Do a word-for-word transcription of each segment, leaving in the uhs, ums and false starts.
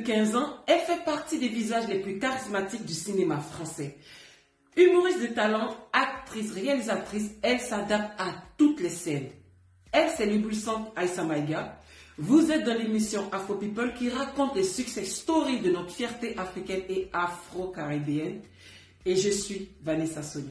quinze ans, elle fait partie des visages les plus charismatiques du cinéma français. Humoriste de talent, actrice, réalisatrice, elle s'adapte à toutes les scènes. Elle, c'est l'éblouissante Aïssa Maïga. Vous êtes dans l'émission Afro People qui raconte les success stories de notre fierté africaine et afro-caribéenne. Et je suis Vanessa Sonia.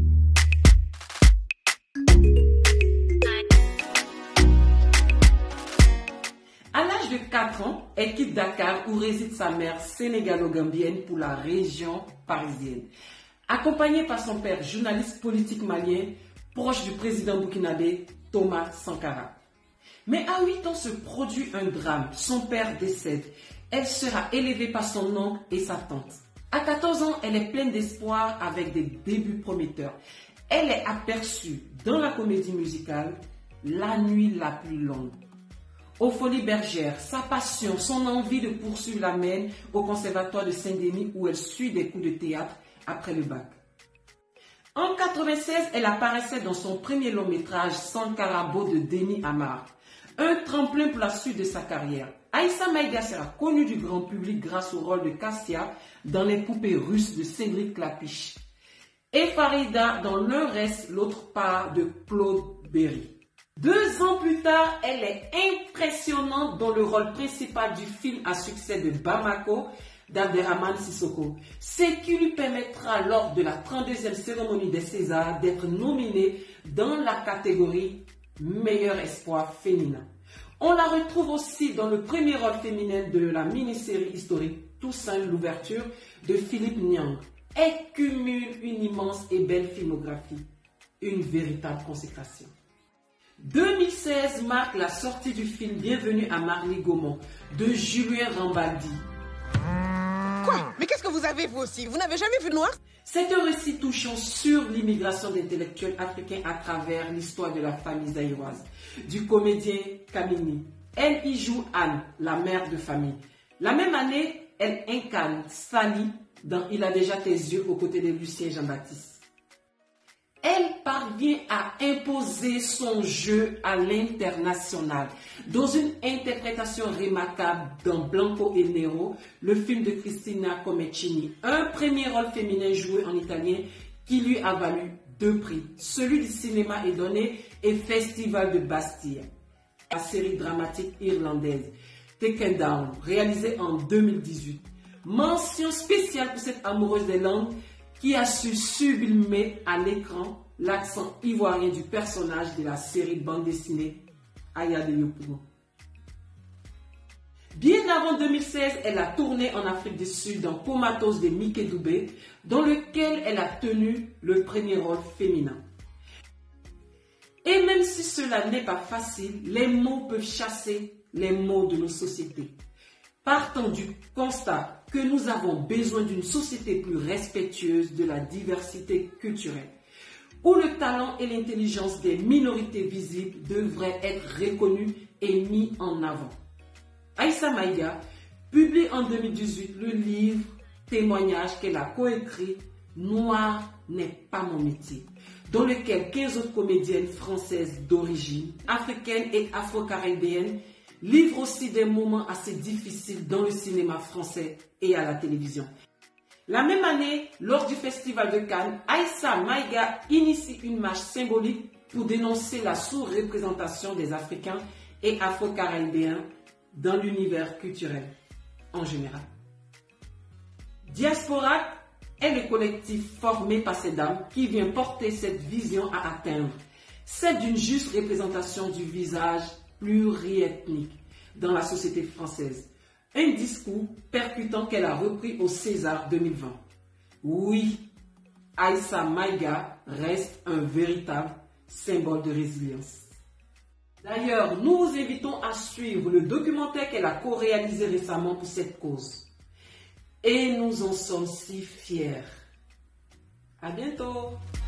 À l'âge de quatre ans, elle quitte Dakar où réside sa mère sénégalo-gambienne pour la région parisienne. Accompagnée par son père, journaliste politique malien, proche du président burkinabé Thomas Sankara. Mais à huit ans se produit un drame. Son père décède. Elle sera élevée par son oncle et sa tante. À quatorze ans, elle est pleine d'espoir avec des débuts prometteurs. Elle est aperçue dans la comédie musicale La nuit la plus longue. Aux Folies Bergères, sa passion, son envie de poursuivre l'amène au conservatoire de Saint-Denis où elle suit des cours de théâtre après le bac. En mille neuf cent quatre-vingt-seize, elle apparaissait dans son premier long métrage Sankarabo de Denis Amar, un tremplin pour la suite de sa carrière. Aïssa Maïga sera connue du grand public grâce au rôle de Cassia dans Les Poupées russes de Cédric Klapisch et Farida dans L'un reste, l'autre part de Claude Berry. Deux ans plus tard, elle est impressionnante dans le rôle principal du film à succès de Bamako d'Abderrahmane Sissoko, ce qui lui permettra lors de la trente-deuxième cérémonie des Césars d'être nominée dans la catégorie Meilleur espoir féminin. On la retrouve aussi dans le premier rôle féminin de la mini-série historique Toussaint l'ouverture de Philippe Niang. Elle cumule une immense et belle filmographie, une véritable consécration. deux mille seize marque la sortie du film Bienvenue à Marly-Gaumont de Julien Rambaldi. Quoi? Mais qu'est-ce que vous avez vous aussi? Vous n'avez jamais vu de noir? C'est un récit touchant sur l'immigration d'intellectuels africains à travers l'histoire de la famille zaïroise, du comédien Kamini. Elle y joue Anne, la mère de famille. La même année, elle incarne Sally dans Il a déjà tes yeux aux côtés de Lucien Jean-Baptiste. Elle parvient à imposer son jeu à l'international dans une interprétation remarquable dans Blanco et Nero, le film de Cristina Comecchini, un premier rôle féminin joué en italien qui lui a valu deux prix, celui du cinéma est donné et Festival de Bastille. La série dramatique irlandaise Taken Down, réalisée en deux mille dix-huit. Mention spéciale pour cette amoureuse des langues qui a su sublimer à l'écran l'accent ivoirien du personnage de la série bande dessinée Aya de Yopougon. Bien avant deux mille seize, elle a tourné en Afrique du Sud dans Comatose de Mickey Doubé, dans lequel elle a tenu le premier rôle féminin. Et même si cela n'est pas facile, les mots peuvent chasser les mots de nos sociétés. Partant du constat que nous avons besoin d'une société plus respectueuse de la diversité culturelle, où le talent et l'intelligence des minorités visibles devraient être reconnus et mis en avant. Aïssa Maïga publie en deux mille dix-huit le livre témoignage qu'elle a coécrit Noir n'est pas mon métier, dans lequel quinze autres comédiennes françaises d'origine africaine et afro-caribéenne livrent aussi des moments assez difficiles dans le cinéma français et à la télévision. La même année, lors du Festival de Cannes, Aïssa Maïga initie une marche symbolique pour dénoncer la sous-représentation des Africains et Afro-Caribéens dans l'univers culturel en général. Diaspora est le collectif formé par ces dames qui vient porter cette vision à atteindre, celle d'une juste représentation du visage pluriethnique dans la société française. Un discours percutant qu'elle a repris au César deux mille vingt. Oui, Aïssa Maïga reste un véritable symbole de résilience. D'ailleurs, nous vous invitons à suivre le documentaire qu'elle a co-réalisé récemment pour cette cause. Et nous en sommes si fiers. À bientôt!